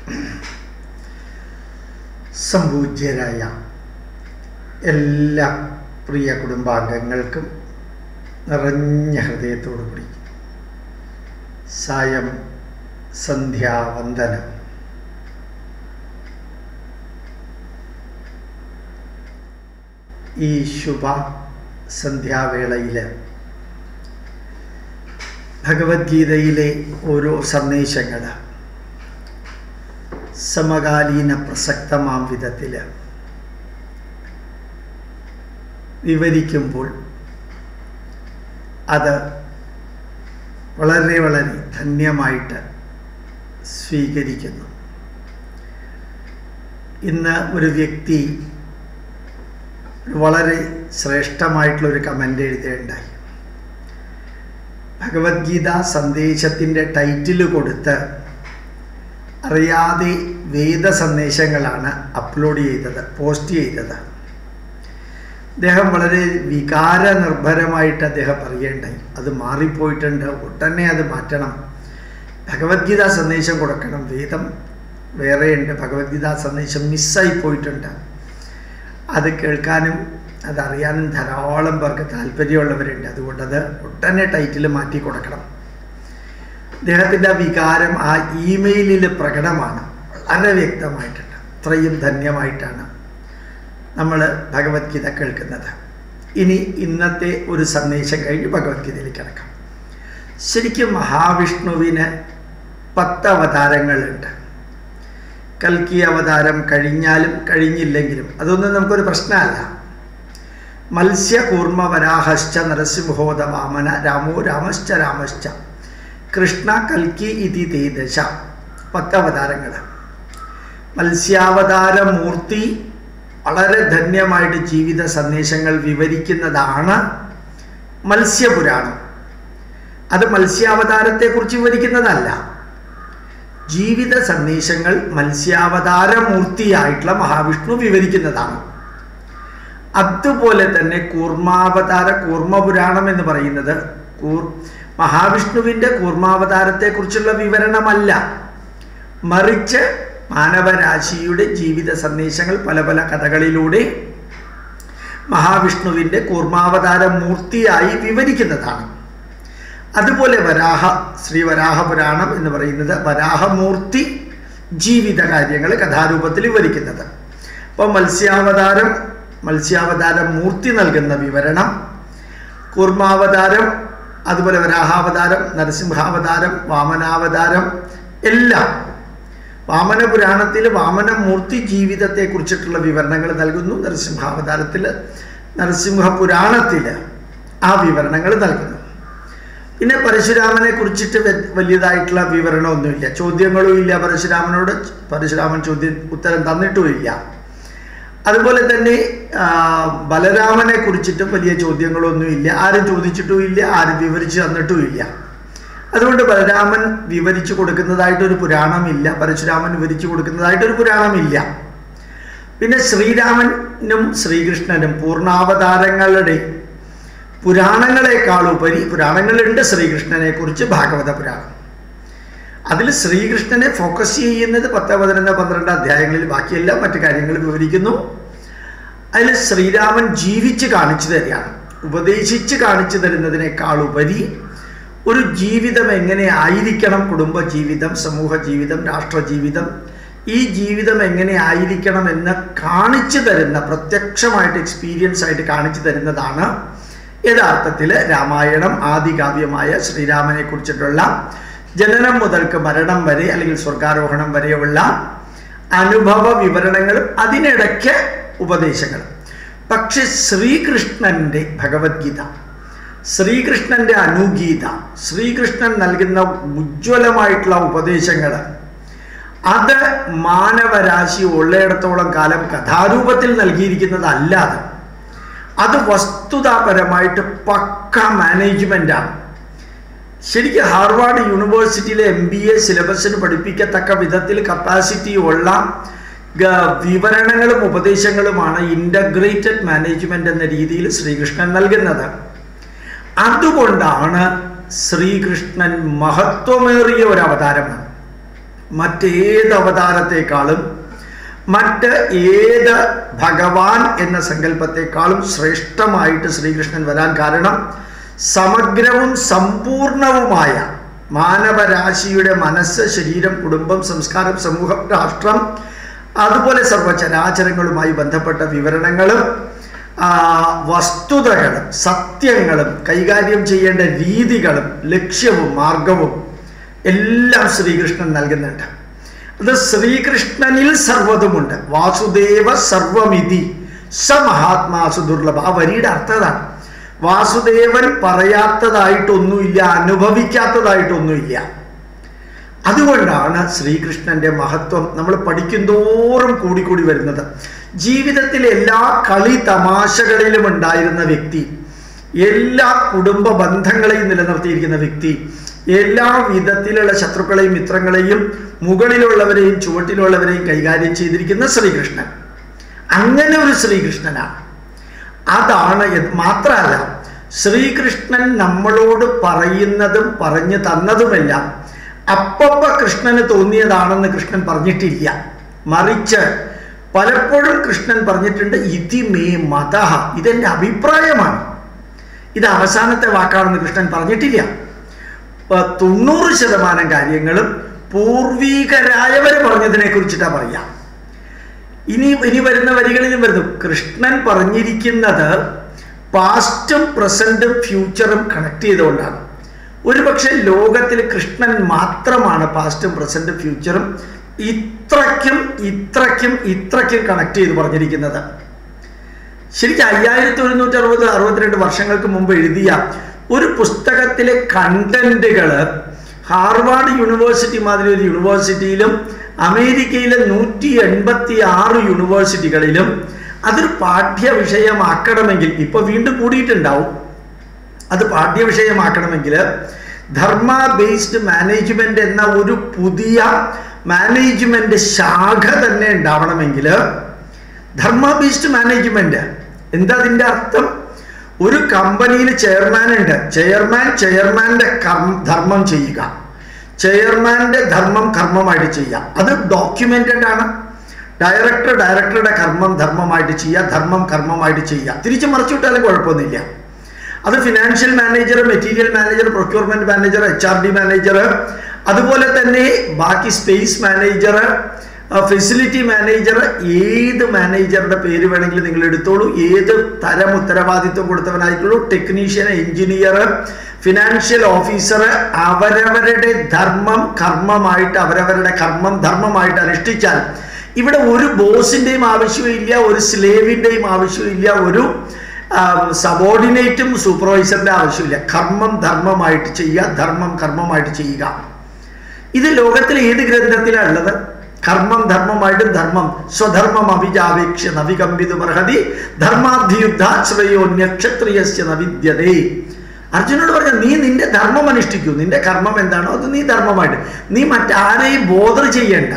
സംപൂജ്യരായ എല്ലാ പ്രിയ കുടുംബാംഗങ്ങൾക്കും നിറഞ്ഞ ഹൃദയത്തോടുകൂടി സായം സന്ധ്യാവന്ദനം. ഈ ശുഭ സന്ധ്യാവേളയിൽ ഭഗവത്ഗീതയിലെ ഓരോ സന്ദേശങ്ങൾ സമകാലീന പ്രസക്തമാം വിധത്തിൽ വിവരിക്കുമ്പോൾ അത് വളരെ വളരെ ധന്യമായിട്ട് സ്വീകരിക്കുന്നു. ഇന്ന് ഒരു വ്യക്തി വളരെ ശ്രേഷ്ഠമായിട്ടുള്ളൊരു കമൻ്റ് എഴുതുകയുണ്ടായി. ഭഗവത്ഗീത സന്ദേശത്തിൻ്റെ ടൈറ്റിൽ കൊടുത്ത് അറിയാതെ വേദ സന്ദേശങ്ങളാണ് അപ്ലോഡ് ചെയ്തത്, പോസ്റ്റ് ചെയ്തത്. അദ്ദേഹം വളരെ വികാരനിർഭരമായിട്ട് അദ്ദേഹം പറയുകയുണ്ടായി, അത് മാറിപ്പോയിട്ടുണ്ട്, ഉടനെ അത് മാറ്റണം, ഭഗവത്ഗീത സന്ദേശം കൊടുക്കണം, വേദം വേറെയുണ്ട്, ഭഗവത്ഗീത സന്ദേശം മിസ്സായി പോയിട്ടുണ്ട്. അത് കേൾക്കാനും അതറിയാനും ധാരാളം പേർക്ക് താല്പര്യമുള്ളവരുണ്ട്. അതുകൊണ്ടത് ഉടനെ ടൈറ്റിൽ മാറ്റി കൊടുക്കണം. അദ്ദേഹത്തിൻ്റെ വികാരം ആ ഇമെയിലിൽ പ്രകടമാണ്, വളരെ വ്യക്തമായിട്ടുണ്ട്. അത്രയും ധന്യമായിട്ടാണ് നമ്മൾ ഭഗവത്ഗീത കേൾക്കുന്നത്. ഇനി ഇന്നത്തെ ഒരു സന്ദേശം കഴിഞ്ഞ് ഭഗവത്ഗീതയിലേക്ക് കിടക്കാം. ശരിക്കും മഹാവിഷ്ണുവിന് 10 അവതാരങ്ങളുണ്ട്. കൽക്കി അവതാരം കഴിഞ്ഞാലും കഴിഞ്ഞില്ലെങ്കിലും അതൊന്നും നമുക്കൊരു പ്രശ്നമല്ല. മത്സ്യ കൂർമ്മ വരാഹശ്ച നരസിംഹോദ വാമന രാമോ രാമശ്ച രാമശ്ച കൃഷ്ണ കൽക്കി ഇതി തേദശ 10 അവതാരങ്ങൾ. മത്സ്യാവതാരമൂർത്തി വളരെ ധന്യമായിട്ട് ജീവിത സന്ദേശങ്ങൾ വിവരിക്കുന്നതാണ് മത്സ്യപുരാണം. അത് മത്സ്യാവതാരത്തെക്കുറിച്ച് വിവരിക്കുന്നതല്ല. ജീവിത സന്ദേശങ്ങൾ മത്സ്യാവതാരമൂർത്തിയായിട്ടുള്ള മഹാവിഷ്ണു വിവരിക്കുന്നതാണ്. അതുപോലെ തന്നെ കൂർമാപുരാണം എന്ന് പറയുന്നത് മഹാവിഷ്ണുവിൻ്റെ കൂർമാവതാരത്തെക്കുറിച്ചുള്ള വിവരണമല്ല, മറിച്ച് മാനവരാശിയുടെ ജീവിത സന്ദേശങ്ങൾ പല പല കഥകളിലൂടെ മഹാവിഷ്ണുവിൻ്റെ കൂർമാവതാരമൂർത്തിയായി വിവരിക്കുന്നതാണ്. അതുപോലെ ശ്രീവരാഹപുരാണം എന്ന് പറയുന്നത് വരാഹമൂർത്തി ജീവിത കാര്യങ്ങൾ കഥാരൂപത്തിൽ വിവരിക്കുന്നത്. അപ്പോൾ മത്സ്യാവതാരമൂർത്തി നൽകുന്ന വിവരണം, കൂർമാവതാരം, അതുപോലെ വരാഹാവതാരം, നരസിംഹാവതാരം, വാമനാവതാരം എല്ലാം വാമനപുരാണത്തിൽ വാമനമൂർത്തി ജീവിതത്തെക്കുറിച്ചിട്ടുള്ള വിവരണങ്ങൾ നൽകുന്നു. നരസിംഹപുരാണത്തിൽ ആ വിവരണങ്ങൾ നൽകുന്നു. പിന്നെ പരശുരാമനെ കുറിച്ചിട്ട് വലിയതായിട്ടുള്ള വിവരണമൊന്നുമില്ല, ചോദ്യങ്ങളും ഇല്ല. പരശുരാമൻ ഉത്തരം തന്നിട്ടുമില്ല. അതുപോലെ തന്നെ ബലരാമനെ കുറിച്ചിട്ടും വലിയ ചോദ്യങ്ങളൊന്നുമില്ല, ആരും ചോദിച്ചിട്ടുമില്ല, ആരും വിവരിച്ചു തന്നിട്ടുമില്ല. അതുകൊണ്ട് ബലരാമൻ വിവരിച്ചു കൊടുക്കുന്നതായിട്ടൊരു പുരാണമില്ല, പരശുരാമൻ വിവരിച്ചു കൊടുക്കുന്നതായിട്ടൊരു പുരാണമില്ല. പിന്നെ ശ്രീരാമനും ശ്രീകൃഷ്ണനും പൂർണ്ണാവതാരങ്ങളുടെ പുരാണങ്ങളെക്കാളുപരി പുരാണങ്ങളുണ്ട് ശ്രീകൃഷ്ണനെ കുറിച്ച്. ഭാഗവത പുരാണം, അതിൽ ശ്രീകൃഷ്ണനെ ഫോക്കസ് ചെയ്യുന്നത് 10, 11, 12 അധ്യായങ്ങളിൽ, ബാക്കിയെല്ലാം മറ്റു കാര്യങ്ങൾ വിവരിക്കുന്നു. അതിൽ ശ്രീരാമൻ ജീവിച്ച് കാണിച്ചു തരികയാണ്, ഉപദേശിച്ച് കാണിച്ചു തരുന്നതിനേക്കാളുപരി ഒരു ജീവിതം എങ്ങനെ ആയിരിക്കണം, കുടുംബജീവിതം, സമൂഹ ജീവിതം, രാഷ്ട്രജീവിതം, ഈ ജീവിതം എങ്ങനെ ആയിരിക്കണം എന്ന് കാണിച്ചു തരുന്ന, പ്രത്യക്ഷമായിട്ട് എക്സ്പീരിയൻസ് ആയിട്ട് കാണിച്ചു തരുന്നതാണ് യഥാർത്ഥത്തിൽ രാമായണം. ആദികാവ്യമായ ശ്രീരാമനെ കുറിച്ചിട്ടുള്ള ജനനം മുതൽക്ക് മരണം വരെ അല്ലെങ്കിൽ സ്വർഗാരോഹണം വരെയുള്ള അനുഭവ വിവരണങ്ങളും അതിനിടയ്ക്ക് ഉപദേശങ്ങളും. പക്ഷെ ശ്രീകൃഷ്ണൻ്റെ ഭഗവത്ഗീത, ശ്രീകൃഷ്ണൻ്റെ അനുഗീത, ശ്രീകൃഷ്ണൻ നൽകുന്ന ഉജ്ജ്വലമായിട്ടുള്ള ഉപദേശങ്ങൾ, അത് മാനവരാശി ഉള്ളയിടത്തോളം കാലം കഥാരൂപത്തിൽ നൽകിയിരിക്കുന്നതല്ലാതെ അത് വസ്തുതാപരമായിട്ട് പക്ക മാനേജ്മെൻ്റാണ്. ശരിക്കും ഹാർവാർഡ് യൂണിവേഴ്സിറ്റിയിലെ MBA സിലബസിന് പഠിപ്പിക്കത്തക്ക വിധത്തിൽ കപ്പാസിറ്റി ഉള്ള വിവരണങ്ങളും ഉപദേശങ്ങളുമാണ് ഇൻ്റഗ്രേറ്റഡ് മാനേജ്മെൻ്റ് എന്ന രീതിയിൽ ശ്രീകൃഷ്ണൻ നൽകുന്നത്. അതുകൊണ്ടാണ് ശ്രീകൃഷ്ണൻ മഹത്വമേറിയ ഒരു അവതാരമാണ്. മറ്റേത് അവതാരത്തെക്കാളും മറ്റ് ഏത് ഭഗവാൻ എന്ന സങ്കല്പത്തെക്കാളും ശ്രേഷ്ഠമായിട്ട് ശ്രീകൃഷ്ണൻ വരാൻ കാരണം സമഗ്രവും സമ്പൂർണവുമായ മാനവരാശിയുടെ മനസ്സ്, ശരീരം, കുടുംബം, സംസ്കാരം, സമൂഹം, രാഷ്ട്രം, അതുപോലെ സർവചരാചരങ്ങളുമായി ബന്ധപ്പെട്ട വിവരണങ്ങളും വസ്തുതകളും സത്യങ്ങളും കൈകാര്യം ചെയ്യേണ്ട രീതികളും ലക്ഷ്യവും മാർഗവും എല്ലാം ശ്രീകൃഷ്ണൻ നൽകുന്നുണ്ട്. അത് ശ്രീകൃഷ്ണനിൽ സർവ്വതുമുണ്ട്. വാസുദേവ സർവമിതി സ മഹാത്മാസു ദുർലഭ. ആ വരിയുടെ അർത്ഥം അതാണ്. വാസുദേവൻ പറയാത്തതായിട്ടൊന്നുമില്ല, അനുഭവിക്കാത്തതായിട്ടൊന്നുമില്ല. അതുകൊണ്ടാണ് ശ്രീകൃഷ്ണന്റെ മഹത്വം നമ്മൾ പഠിക്കുന്തോറും കൂടിക്കൂടി വരുന്നത്. ജീവിതത്തിലെ എല്ലാ കളി തമാശകളിലും ഉണ്ടായിരുന്ന വ്യക്തി, എല്ലാ കുടുംബ ബന്ധങ്ങളെയും നിലനിർത്തിയിരിക്കുന്ന വ്യക്തി, എല്ലാ വിധത്തിലുള്ള ശത്രുക്കളെയും മിത്രങ്ങളെയും മുകളിലുള്ളവരെയും ചുവട്ടിലുള്ളവരെയും കൈകാര്യം ചെയ്തിരിക്കുന്ന ശ്രീകൃഷ്ണൻ, അങ്ങനെ ഒരു ശ്രീകൃഷ്ണനാണ്. അതാണ്. മാത്രമല്ല, ശ്രീകൃഷ്ണൻ നമ്മളോട് പറയുന്നതും പറഞ്ഞു തന്നതുമെല്ലാം അപ്പപ്പ കൃഷ്ണന് തോന്നിയതാണെന്ന് കൃഷ്ണൻ പറഞ്ഞിട്ടില്ല. മറിച്ച് പലപ്പോഴും കൃഷ്ണൻ പറഞ്ഞിട്ടുണ്ട്, ഇതി മേ മതഃ, ഇതെൻ്റെ അഭിപ്രായമാണ്, ഇത് അവസാനത്തെ വാക്കാണെന്ന് കൃഷ്ണൻ പറഞ്ഞിട്ടില്ല. 90% കാര്യങ്ങളും പൂർവീകരായവർ പറഞ്ഞതിനെ കുറിച്ചിട്ടാണ് പറയാം. ഇനി വരുന്ന വരികളിലും വരുന്നു. കൃഷ്ണൻ പറഞ്ഞിരിക്കുന്നത് പാസ്റ്റും പ്രസന്റും ഫ്യൂച്ചറും കണക്ട് ചെയ്തുകൊണ്ടാണ്. ഒരുപക്ഷെ ലോകത്തിൽ കൃഷ്ണൻ മാത്രമാണ് പാസ്റ്റും പ്രസന്റും ഫ്യൂച്ചറും ഇത്രയ്ക്കും കണക്ട് ചെയ്ത് പറഞ്ഞിരിക്കുന്നത്. ശരിക്കും 5162 വർഷങ്ങൾക്ക് മുമ്പ് എഴുതിയ ഒരു പുസ്തകത്തിലെ കണ്ടന്റുകൾ ഹാർവാർഡ് യൂണിവേഴ്സിറ്റി മാതിരി ഒരു യൂണിവേഴ്സിറ്റിയിലും അമേരിക്കയിലെ 186 യൂണിവേഴ്സിറ്റികളിലും അതൊരു പാഠ്യവിഷയമാക്കണമെങ്കിൽ, ഇപ്പോൾ വീണ്ടും കൂടിയിട്ടുണ്ടാവും, അത് പാഠ്യവിഷയമാക്കണമെങ്കിൽ ധർമ്മ ബേസ്ഡ് മാനേജ്മെന്റ് എന്ന ഒരു പുതിയ മാനേജ്മെന്റ് ശാഖ തന്നെ ഉണ്ടാവണമെങ്കിൽ, ധർമ്മ ബേസ്ഡ് മാനേജ്മെന്റ് എന്താ അതിൻ്റെ അർത്ഥം? ഒരു കമ്പനിയിൽ ചെയർമാൻ ഉണ്ട്. ചെയർമാന്റെ ധർമ്മം ചെയ്യുക, ചെയർമാന്റെ ധർമ്മം കർമ്മമായിട്ട് ചെയ്യുക. അത് ഡോക്യുമെന്റഡ് ആണ്. ഡയറക്ടറുടെ കർമ്മം ധർമ്മമായിട്ട് ചെയ്യുക, ധർമ്മം കർമ്മമായിട്ട് ചെയ്യുക. തിരിച്ചു മറിച്ചുവിട്ടാലും കുഴപ്പമൊന്നുമില്ല. അത് financial manager, material manager, procurement manager, HRD manager, അതുപോലെ തന്നെ ബാക്കി സ്പേസ് മാനേജർ, ഫെസിലിറ്റി മാനേജർ, ഏത് മാനേജറുടെ പേര് വേണമെങ്കിലും നിങ്ങൾ എടുത്തോളൂ, ഏത് തരം ഉത്തരവാദിത്വം കൊടുത്തവനായിട്ടുള്ളൂ, ടെക്നീഷ്യൻ, എഞ്ചിനീയർ, ഫിനാൻഷ്യൽ ഓഫീസർ, അവരവരുടെ ധർമ്മം കർമ്മമായിട്ട്, അവരവരുടെ കർമ്മം ധർമ്മമായിട്ട് അനുഷ്ഠിച്ചാൽ ഇവിടെ ഒരു ബോസിൻ്റെയും ആവശ്യമില്ല, ഒരു സ്ലേവിൻ്റെയും ആവശ്യമില്ല, ഒരു സബോർഡിനേറ്റും സൂപ്പർവൈസറിൻ്റെ ആവശ്യമില്ല. കർമ്മം ധർമ്മമായിട്ട് ചെയ്യുക, ധർമ്മം കർമ്മമായിട്ട് ചെയ്യുക. ഇത് ലോകത്തിലെ ഏത് ഗ്രന്ഥത്തിലാണ് ഉള്ളത്? കർമ്മം ധർമ്മമായിട്ട്, ധർമ്മം സ്വധർമ്മം അഭിജാവേക്ഷ്യ നവികമ്പിതുമർഹതി ധർമാധിയുദ്ധാശ്രയോ നക്ഷത്രിയസ്യ നവിദ്യതേ. അർജുനോട് പറഞ്ഞ, നീ നിന്റെ ധർമ്മം അനുഷ്ഠിക്കൂ. നിന്റെ കർമ്മം എന്താണോ അത് നീ ധർമ്മമായിട്ട്, നീ മറ്റാരെയും ബോധർ ചെയ്യേണ്ട,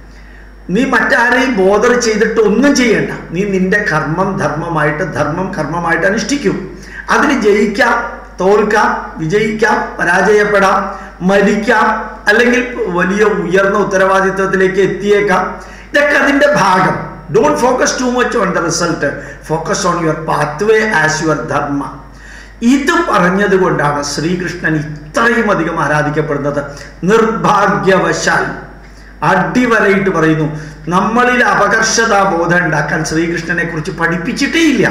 നീ മറ്റാരെയും ബോധർ ചെയ്തിട്ട് ഒന്നും ചെയ്യേണ്ട. നീ നിന്റെ കർമ്മം ധർമ്മമായിട്ട്, ധർമ്മം കർമ്മമായിട്ട് അനുഷ്ഠിക്കും. അതിന് ജയിക്കാം, തോൽക്കാം, വിജയിക്കാം, പരാജയപ്പെടാം, മരിക്കാം, അല്ലെങ്കിൽ വലിയ ഉയർന്ന ഉത്തരവാദിത്വത്തിലേക്ക് എത്തിയേക്കാം. ഇതൊക്കെ അതിൻ്റെ ഭാഗം. Don't focus too much on the result, focus on your pathway as your dharma. ഇത് പറഞ്ഞത് കൊണ്ടാണ് ശ്രീകൃഷ്ണൻ ഇത്രയും അധികം ആരാധിക്കപ്പെടുന്നത്. നിർഭാഗ്യവശാൽ അടിവരയിട്ട് പറയുന്നു, നമ്മളിൽ അപകർഷതാബോധം ഉണ്ടാക്കാൻ ശ്രീകൃഷ്ണനെ കുറിച്ച് പഠിപ്പിച്ചിട്ടേ ഇല്ല.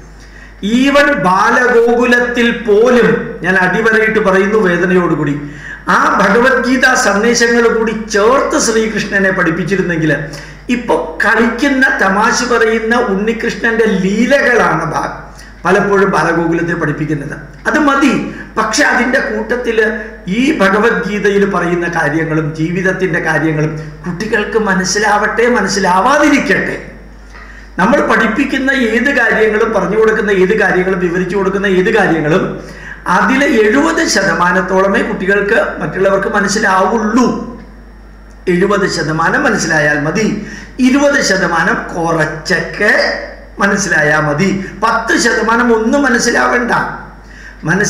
ഈവൻ ബാലഗോകുലത്തിൽ പോലും, ഞാൻ അടിവരയിട്ട് പറയുന്നു വേദനയോടുകൂടി, ആ ഭഗവത്ഗീത സന്ദേശങ്ങൾ കൂടി ചേർത്ത് ശ്രീകൃഷ്ണനെ പഠിപ്പിച്ചിരുന്നെങ്കിൽ ഇപ്പൊ കളിക്കുന്ന തമാശ പറയുന്ന ഉണ്ണികൃഷ്ണന്റെ ലീലകളാണ് പലപ്പോഴും ബാലഗോകുലത്തിൽ പഠിപ്പിക്കുന്നത്. അത് മതി. പക്ഷെ അതിൻ്റെ കൂട്ടത്തിൽ ഈ ഭഗവത്ഗീതയിൽ പറയുന്ന കാര്യങ്ങളും ജീവിതത്തിൻ്റെ കാര്യങ്ങളും കുട്ടികൾക്ക് മനസ്സിലാവട്ടെ, മനസ്സിലാവാതിരിക്കട്ടെ. നമ്മൾ പഠിപ്പിക്കുന്ന ഏത് കാര്യങ്ങളും, പറഞ്ഞു കൊടുക്കുന്ന ഏത് കാര്യങ്ങളും, വിവരിച്ചു കൊടുക്കുന്ന ഏത് കാര്യങ്ങളും അതിലെ 70% കുട്ടികൾക്ക് മറ്റുള്ളവർക്ക് മനസ്സിലാവുള്ളൂ. 70% മനസ്സിലായാൽ മതി. 20% കുറച്ചൊക്കെ മനസ്സിലായാൽ മതി. 10% ഒന്നും മനസ്സിലാവണ്ട.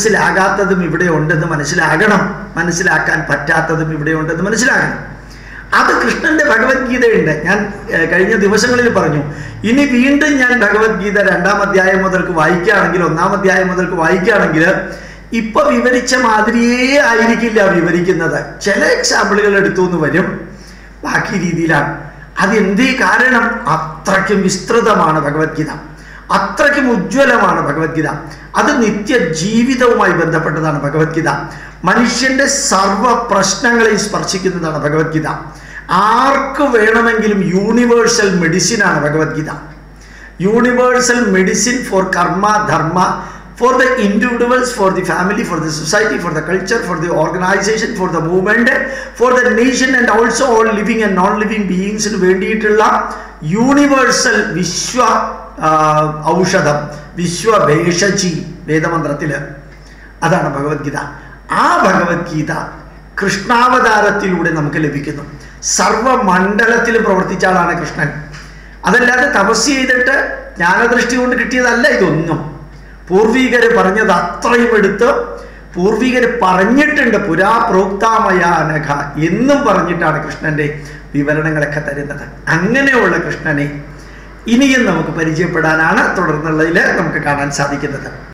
മനസ്സിലാകാത്തതും ഇവിടെ ഉണ്ടെന്ന് മനസ്സിലാകണം, മനസ്സിലാക്കാൻ പറ്റാത്തതും ഇവിടെ ഉണ്ടെന്ന് മനസ്സിലാകണം. അത് കൃഷ്ണന്റെ ഭഗവത്ഗീതയുണ്ട്. ഞാൻ കഴിഞ്ഞ ദിവസങ്ങളിൽ പറഞ്ഞു, ഇനി വീണ്ടും ഞാൻ ഭഗവത്ഗീത 2-ാം അധ്യായം മുതൽക്ക് വായിക്കുകയാണെങ്കിൽ, 1-ാം അധ്യായം മുതൽക്ക് വായിക്കുകയാണെങ്കിൽ ഇപ്പൊ വിവരിച്ച മാതിരിയേ ആയിരിക്കില്ല വിവരിക്കുന്നത്. ചില എക്സാമ്പിളുകൾ എടുത്തുനിന്ന് വരും, ബാക്കി രീതിയിലാണ്. അതെന്തേ കാരണം? അത്രയ്ക്കും വിസ്തൃതമാണ് ഭഗവത്ഗീത, അത്രയ്ക്കും ഉജ്ജ്വലമാണ് ഭഗവത്ഗീത. അത് നിത്യ ജീവിതവുമായി ബന്ധപ്പെട്ടതാണ് ഭഗവത്ഗീത. മനുഷ്യന്റെ സർവ പ്രശ്നങ്ങളെയും സ്പർശിക്കുന്നതാണ് ഭഗവത്ഗീത. ആർക്ക് വേണമെങ്കിലും യൂണിവേഴ്സൽ മെഡിസിനാണ് Bhagavad Gita. Universal medicine for karma dharma, for the individuals, for the family, for the society, for the culture, for the organization, for the movement, for the nation and also all living and non-living beings ന് വേണ്ടിയിട്ടുള്ള universal വിശ്വ ഔഷധം, വിശ്വഭേഷജി വേദമന്ത്രത്തില്, അതാണ് ഭഗവത്ഗീത. ആ ഭഗവത്ഗീത കൃഷ്ണാവതാരത്തിലൂടെ നമുക്ക് ലഭിക്കുന്നു. സർവമണ്ഡലത്തിലും പ്രവർത്തിച്ച ആളാണ് കൃഷ്ണൻ. അതല്ലാതെ തപസ് ചെയ്തിട്ട് ജ്ഞാനദൃഷ്ടി കൊണ്ട് കിട്ടിയതല്ല ഇതൊന്നും. പൂർവികര് പറഞ്ഞത് അത്രയും എടുത്ത് പൂർവികര് പറഞ്ഞിട്ടുണ്ട്. പുരാ പ്രോക്താമയ അനഘ എന്നും പറഞ്ഞിട്ടാണ് കൃഷ്ണന്റെ വിവരണങ്ങളൊക്കെ തരുന്നത്. അങ്ങനെയുള്ള കൃഷ്ണനെ ഇനിയും നമുക്ക് പരിചയപ്പെടാനാണ് തുടർന്നുള്ളതിൽ നമുക്ക് കാണാൻ സാധിക്കുന്നത്.